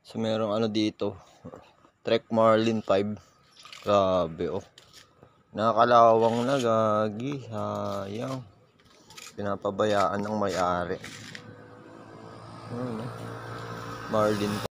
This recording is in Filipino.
So merong ano dito, Trek Marlin 5. Grabe oh. Nakakalawang na, gagi. Sayang. Pinapabayaan ng may-ari. Marlin